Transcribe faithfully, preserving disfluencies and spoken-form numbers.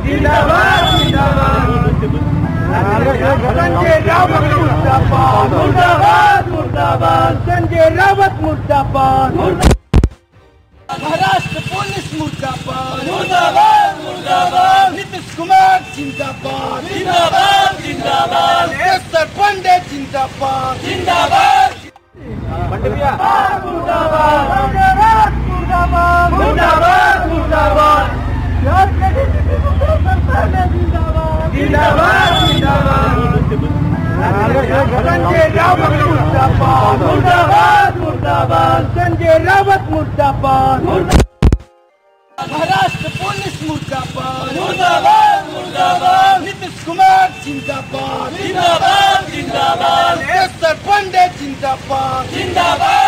जिंदाबाद जिंदाबाद संजय रावत मुर्दाबाद मुर्दाबाद मुर्दाबाद संजय रावत मुर्दाबाद महाराष्ट्र पुलिस मुर्दाबाद मुर्दाबाद मुर्दाबाद नीतीश कुमार जिंदाबाद जिंदाबाद जिंदाबाद एस्टर पंडे जिंदाबाद जिंदाबाद मुर्दाबाद मुर्दाबाद मुर्दाबाद मुर्दाबाद मुर्दाबाद जिंदाबाद जिंदाबाद संजय रावत मुर्दाबाद मुर्दाबाद मुर्दाबाद संजय रावत मुर्दाबाद महाराष्ट्र पुलिस मुर्दाबाद मुर्दाबाद मुर्दाबाद नीतीश कुमार जिंदाबाद जिंदाबाद जिंदाबाद एस्टर पंडे जिंदाबाद जिंदाबाद